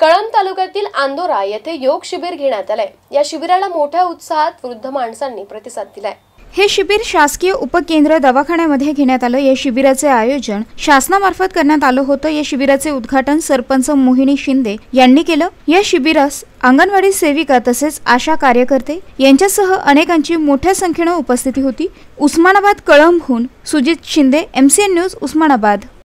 कळंब तालुक्यातील अंदोरा येथे योग शिबिर घेण्यात आले। या शिबिराला मोठ्या उत्साहात वृद्ध माणसांनी प्रतिसाद दिलाय। हे शिबिर शासकीय उपकेंद्र दवाखान्यामध्ये घेण्यात आलं। या शिबिराचे आयोजन शासनामार्फत करण्यात आलं होतं। या शिबिराचे उद्घाटन सरपंच मोहिनी शिंदे यांनी केलं। या शिबिरास अंगणवाडी सेविका तसेच आशा कार्यकर्ते यांच्यासह अनेकांची मोठ्या संख्येने उपस्थिती होती। उस्मानाबाद कळंबहून सुजित शिंदे, MCN न्यूज, उस्मानाबाद।